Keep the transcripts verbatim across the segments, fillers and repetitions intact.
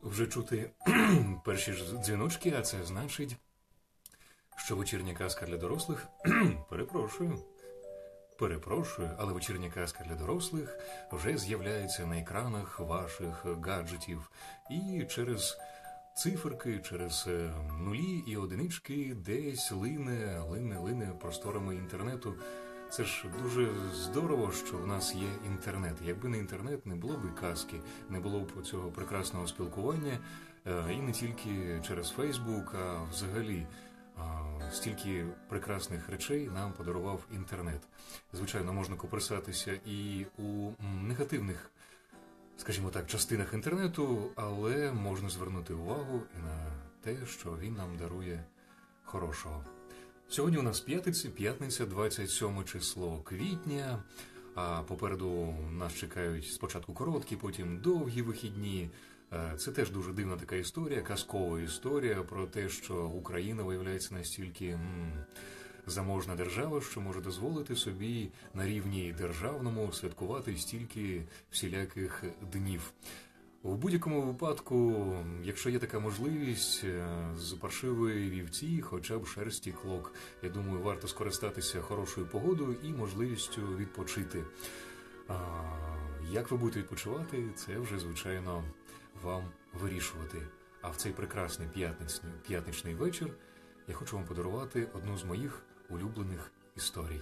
Вже чути перші ж дзвіночки, а це значить, що вечірня казка для дорослих, перепрошую, перепрошую, але вечірня казка для дорослих вже з'являється на екранах ваших гаджетів. І через циферки, через нулі і одинички десь лине, лине, лине просторами інтернету. Це ж дуже здорово, що в нас є інтернет. Якби не інтернет, не було б і казки, не було б цього прекрасного спілкування. І не тільки через Фейсбук, а взагалі стільки прекрасних речей нам подарував інтернет. Звичайно, можна копирсатися і у негативних, скажімо так, частинах інтернету, але можна звернути увагу і на те, що він нам дарує хорошого. Сьогодні у нас п'ятниця, п'ятниця, двадцять сьоме число квітня, а попереду нас чекають спочатку короткі, потім довгі вихідні. Це теж дуже дивна така історія, казкова історія про те, що Україна виявляється настільки м, заможна держава, що може дозволити собі на рівні державному святкувати стільки всіляких днів. У будь-якому випадку, якщо є така можливість, з паршивої вівці, хоча б шерсті клок, я думаю, варто скористатися хорошою погодою і можливістю відпочити. А, як ви будете відпочивати, це вже, звичайно, вам вирішувати. А в цей прекрасний п'ятничний, п'ятничний вечір я хочу вам подарувати одну з моїх улюблених історій.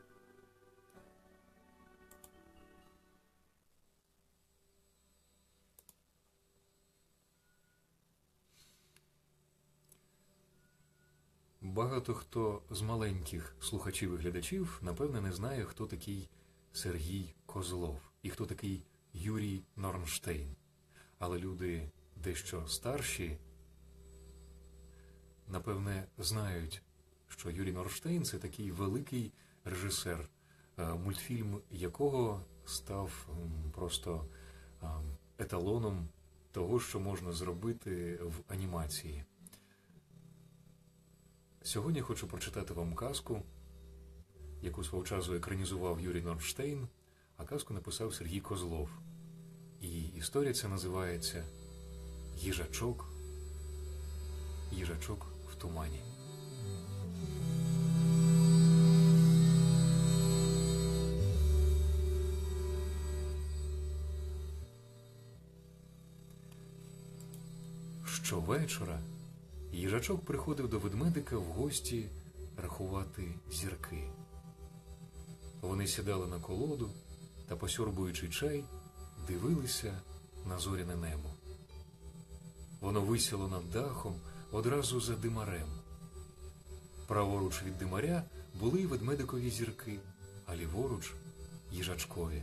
Багато хто з маленьких слухачів і глядачів, напевне, не знає, хто такий Сергій Козлов і хто такий Юрій Норнштейн. Але люди дещо старші, напевне, знають, що Юрій Норнштейн – це такий великий режисер, мультфільм якого став просто еталоном того, що можна зробити в анімації. Сьогодні хочу прочитати вам казку, яку свого часу екранізував Юрій Норнштейн, а казку написав Сергій Козлов. І історія ця називається «Їжачок, їжачок в тумані». Щовечора їжачок приходив до ведмедика в гості рахувати зірки. Вони сідали на колоду та, посьорбуючи чай, дивилися на зоряне небо. Воно висіло над дахом одразу за димарем. Праворуч від димаря були й ведмедикові зірки, а ліворуч – їжачкові.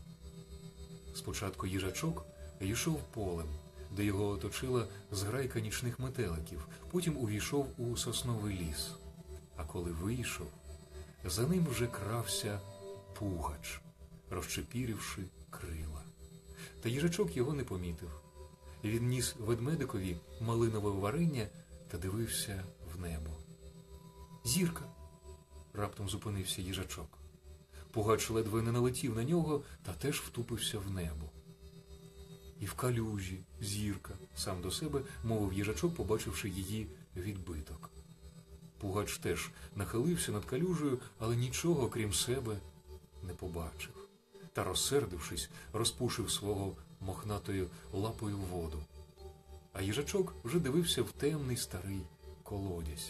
Спочатку їжачок йшов полем, де його оточила зграйка нічних метеликів, потім увійшов у сосновий ліс. А коли вийшов, за ним вже крався пугач, розчепірівши крила. Та їжачок його не помітив. Він ніс ведмедикові малинове варення та дивився в небо. «Зірка!» – раптом зупинився їжачок. Пугач ледве не налетів на нього та теж втупився в небо. «І в калюжі зірка», – сам до себе мовив їжачок, побачивши її відбиток. Пугач теж нахилився над калюжею, але нічого, крім себе, не побачив. Та, розсердившись, розпушив свого мохнатою лапою воду. А їжачок вже дивився в темний старий колодязь.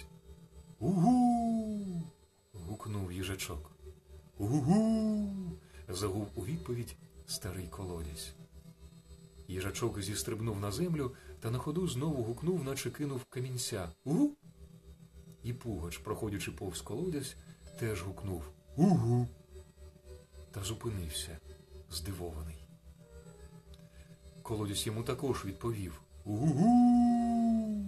«Угу!» – гукнув їжачок. «Угу!» – загув у відповідь старий колодязь. Їжачок зістрибнув на землю та на ходу знову гукнув, наче кинув камінця. «Угу!» І пугач, проходячи повз колодязь, теж гукнув «Угу!» та зупинився, здивований. Колодязь йому також відповів «Угу!».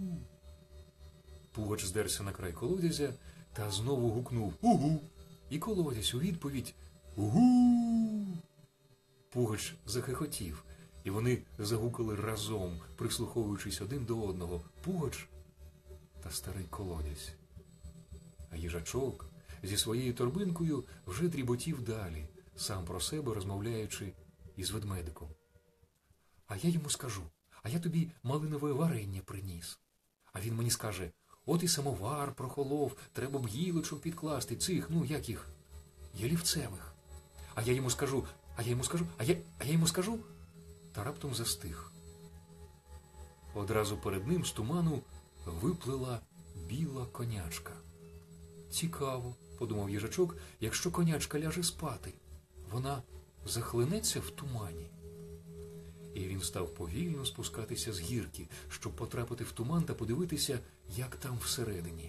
Пугач здерся на край колодязя та знову гукнув «Угу!». І колодязь у відповідь «Угу!». Пугач захихотів, і вони загукали разом, прислуховуючись один до одного, Пугач та старий колодязь. А їжачок зі своєю торбинкою вже дріботів далі, сам про себе розмовляючи із ведмедиком. «А я йому скажу, а я тобі малинове варення приніс. А він мені скаже, от і самовар прохолов, треба б гілочок підкласти, цих, ну, як їх, ялівцевих. А я йому скажу, а я йому скажу, а я, а я йому скажу, та раптом застиг. Одразу перед ним з туману виплила біла конячка. Цікаво, подумав їжачок, якщо конячка ляже спати, вона захлинеться в тумані. І він став повільно спускатися з гірки, щоб потрапити в туман та подивитися, як там всередині.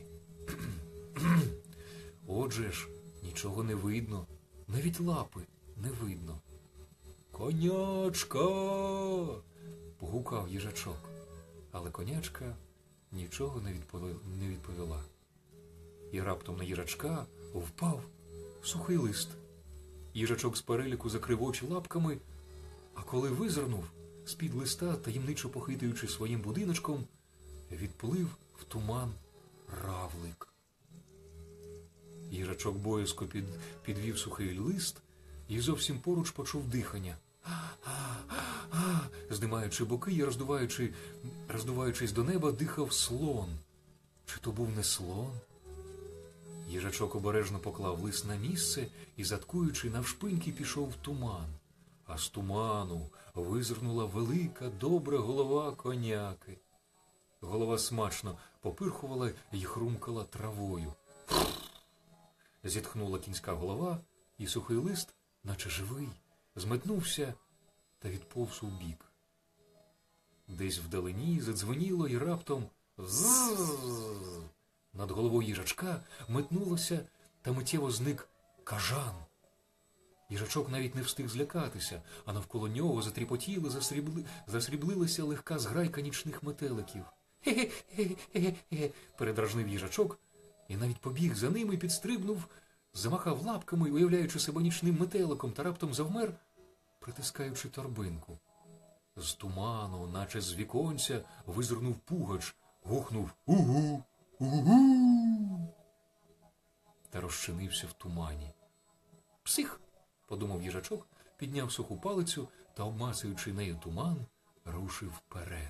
Отже ж, нічого не видно, навіть лапи не видно. «Конячка!» – погукав їжачок. Але конячка нічого не відповіла. І раптом на їжачка впав сухий лист. Їжачок з переляку закрив очі лапками, а коли визирнув, з-під листа, таємничо похитуючи своїм будиночком, відплив в туман равлик. Їжачок боязко під, підвів сухий лист і зовсім поруч почув дихання. А-а-а! Здимаючи боки і роздуваючи, роздуваючись до неба, дихав слон. Чи то був не слон? Їжачок обережно поклав лист на місце і, заткуючи, навшпиньки пішов в туман. А з туману визирнула велика, добра голова коняки. Голова смачно попирхувала й хрумкала травою. Зітхнула кінська голова, і сухий лист, наче живий, зметнувся та відповз у бік. Десь вдалині задзвеніло і раптом «зззз». Над головою їжачка метнулося та миттєво зник кажан. Їжачок навіть не встиг злякатися, а навколо нього затріпотіли, засрібли, засріблилася легка зграйка нічних метеликів. «Хе-хе-хе-хе-хе», передражнив їжачок, і навіть побіг за ними, підстрибнув, замахав лапками, уявляючи себе нічним метеликом, та раптом завмер, притискаючи торбинку. З туману, наче з віконця, визирнув пугач, гухнув «Угу! Угу!» та розчинився в тумані. «Псих!» – подумав їжачок, підняв суху палицю та, обмацуючи нею туман, рушив вперед.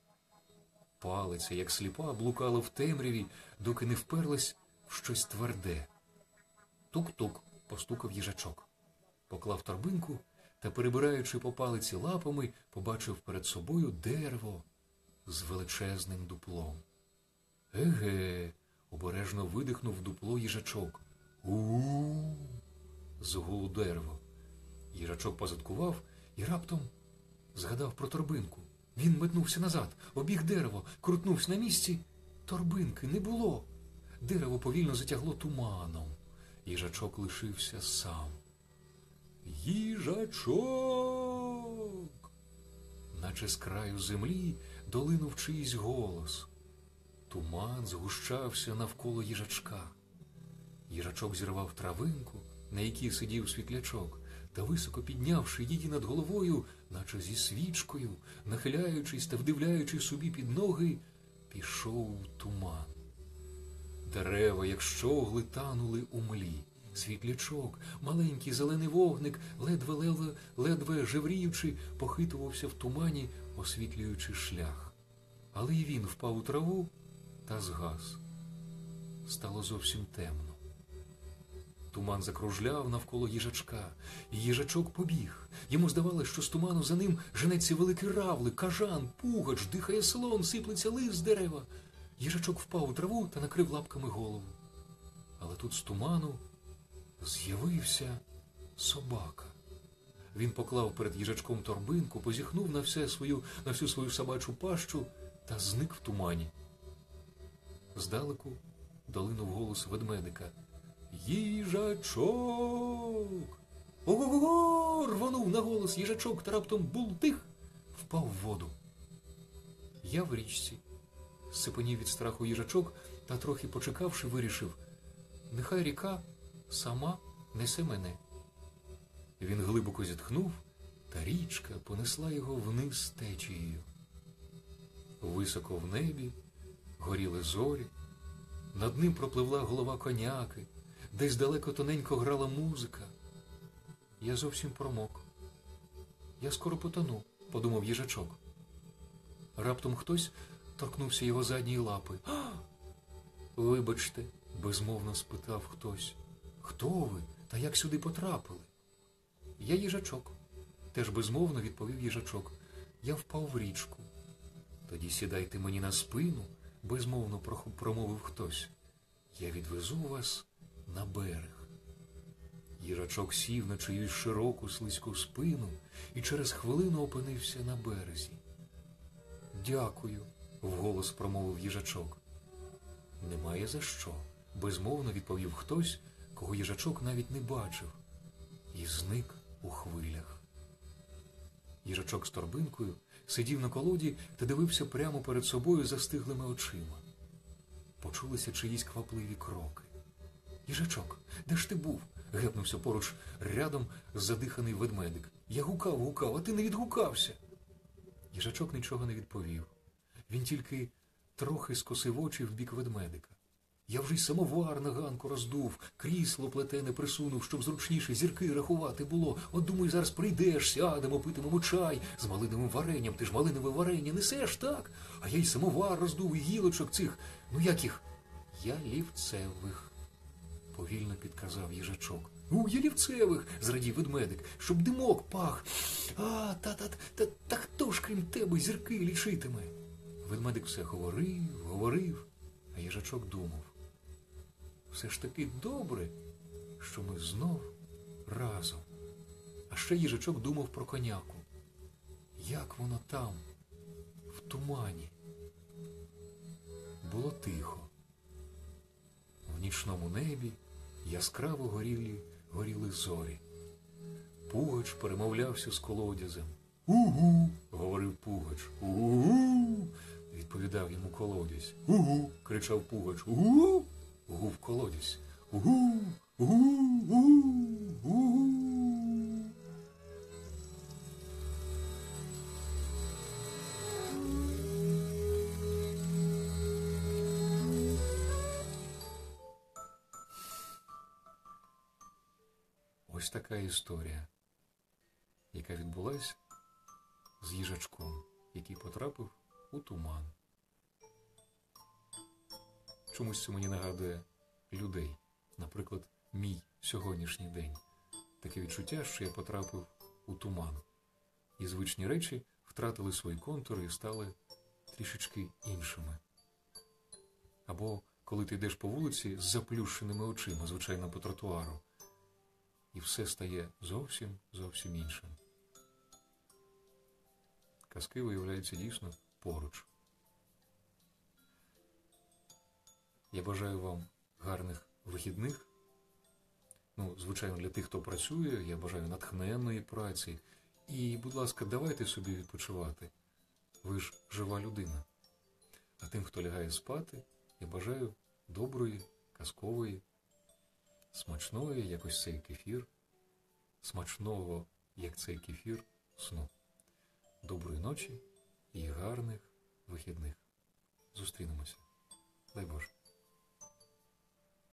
Палиця, як сліпа, блукала в темряві, доки не вперлась в щось тверде. Тук-тук постукав їжачок. Поклав торбинку та, перебираючи по палиці лапами, побачив перед собою дерево з величезним дуплом. «Еге!» – обережно видихнув в дупло їжачок. «У-у-у!» – згуло дерево. Їжачок позадкував і раптом згадав про торбинку. Він метнувся назад, обіг дерево, крутнувся на місці. Торбинки не було. Дерево повільно затягло туманом. Їжачок лишився сам. «Їжачок!» Наче з краю землі долинув чийсь голос. Туман згущався навколо їжачка. Їжачок зірвав травинку, на якій сидів світлячок, та, високо піднявши її над головою, наче зі свічкою, нахиляючись та вдивляючись собі під ноги, пішов у туман. Дерева, як щогли, танули у млі. Світлячок, маленький зелений вогник, ледве-ледве, ледве жевріючи, похитувався в тумані, освітлюючи шлях. Але й він впав у траву та згас. Стало зовсім темно. Туман закружляв навколо їжачка, і їжачок побіг. Йому здавалось, що з туману за ним женеться великий равлик, кажан, пугач, дихає слон, сиплеться лист з дерева. Їжачок впав у траву та накрив лапками голову. Але тут з туману з'явився собака. Він поклав перед їжачком торбинку, позіхнув на, все свою, на всю свою собачу пащу та зник в тумані. Здалеку долинув голос ведмедика. «Їжачок!» «Ого-го-го!» – рвонув на голос їжачок та раптом бултих впав в воду. «Я в річці», – сипонів від страху їжачок та, трохи почекавши, вирішив – нехай ріка сама несе мене. Він глибоко зітхнув, та річка понесла його вниз течією. Високо в небі горіли зорі, над ним пропливла голова коняки, десь далеко тоненько грала музика. Я зовсім промок. Я скоро потону, подумав їжачок. Раптом хтось торкнувся його задньої лапи. «А! Вибачте», – безмовно спитав хтось. «Хто ви? Та як сюди потрапили?» «Я їжачок», – теж безмовно відповів їжачок. «Я впав в річку». «Тоді сідайте мені на спину», – безмовно промовив хтось. «Я відвезу вас на берег». Їжачок сів на чиюсь широку слизьку спину і через хвилину опинився на березі. «Дякую», – вголос промовив їжачок. «Немає за що», – безмовно відповів хтось, кого їжачок навіть не бачив, і зник у хвилях. Їжачок з торбинкою сидів на колоді та дивився прямо перед собою застиглими очима. Почулися чиїсь квапливі кроки. «Їжачок, де ж ти був?» – гепнувся поруч рядом задиханий ведмедик. «Я гукав, гукав, а ти не відгукався!» Їжачок нічого не відповів. Він тільки трохи скосив очі в бік ведмедика. «Я вже й самовар на ганку роздув, крісло плетене присунув, щоб зручніше зірки рахувати було. От думаю, зараз прийдеш, сядемо, питимемо чай з малиновим варенням. Ти ж малинове варення несеш, так? А я й самовар роздув, і гілочок цих, ну як їх? Ялівцевих», – повільно підказав їжачок. «У, ялівцевих», – зрадів ведмедик, – «щоб димок пах. А, та-та-та, та хто ж крім тебе зірки лічитиме?» Ведмедик все говорив, говорив, а їжачок думав. Все ж таки добре, що ми знов разом. А ще їжачок думав про коняку. Як воно там, в тумані? Було тихо. В нічному небі яскраво горіли, горіли зорі. Пугач перемовлявся з колодязем. «Угу!» – говорив Пугач. «Угу!» – відповідав йому колодязь. «Угу!» – кричав Пугач. «Угу!» – гув колодязь. «Угу! Угу! Угу! Угу!» Ось така історія, яка відбулась з їжачком, який потрапив у туман. Чомусь це мені нагадує людей, наприклад, мій сьогоднішній день. Таке відчуття, що я потрапив у туман. І звичні речі втратили свої контури і стали трішечки іншими. Або коли ти йдеш по вулиці з заплющеними очима, звичайно, по тротуару, і все стає зовсім, зовсім іншим. Казки виявляються дійсно поруч. Я бажаю вам гарних вихідних. Ну, звичайно, для тих, хто працює, я бажаю натхненної праці. І, будь ласка, давайте собі відпочивати. Ви ж жива людина. А тим, хто лягає спати, я бажаю доброї, казкової, смачної, як ось цей кефір, смачного, як цей кефір, сну. Доброї ночі і гарних вихідних. Зустрінемося. Дай Боже.